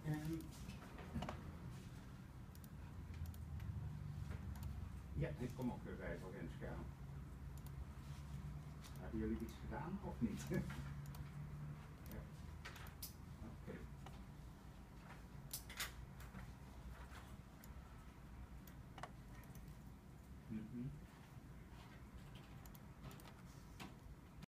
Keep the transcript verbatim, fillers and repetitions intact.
Um, ja, ik kom op de vijf in scherm. Hebben jullie iets gedaan of niet?